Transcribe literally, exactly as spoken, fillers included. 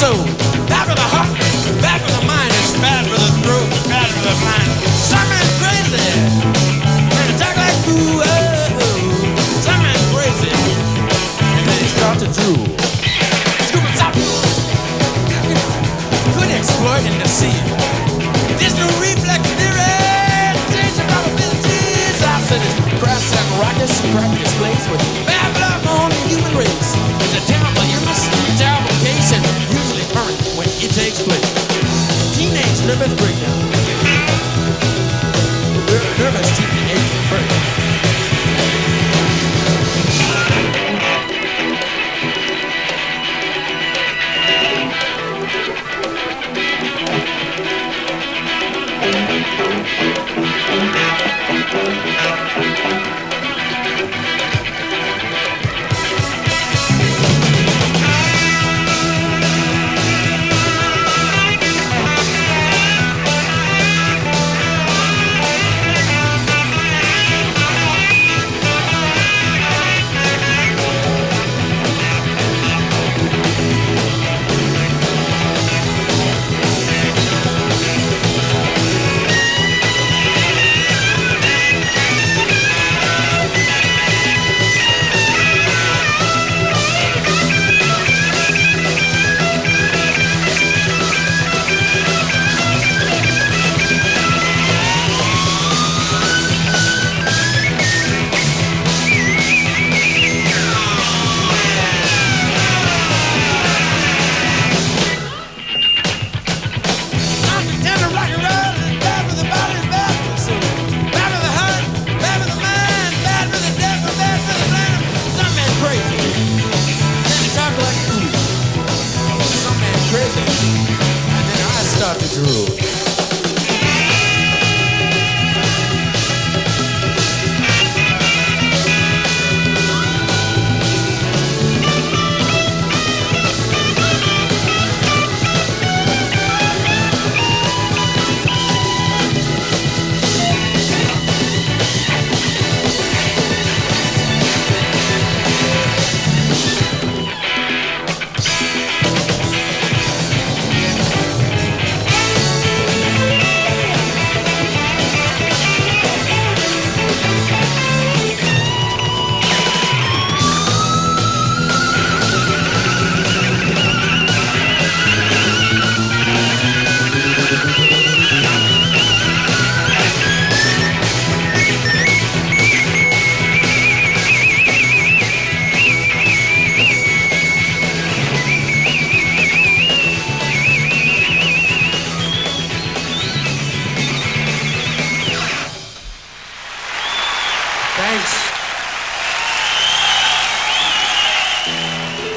soul, bad for the heart, bad for the mind, it's bad for the throat, bad for the mind. Some man's crazy, and they talk like fool. Some man's crazy, and then he starts to drool. Scoop and stop, could exploit and deceive. There's no reflex theory, change the probabilities. I said it's crafts and rockets, crack displays with bad luck on the human race. It's a terrible illness, a terrible case, and usually current when it takes place. Teenage nervous breakdown. Nervous teenage breakdown. Thank you.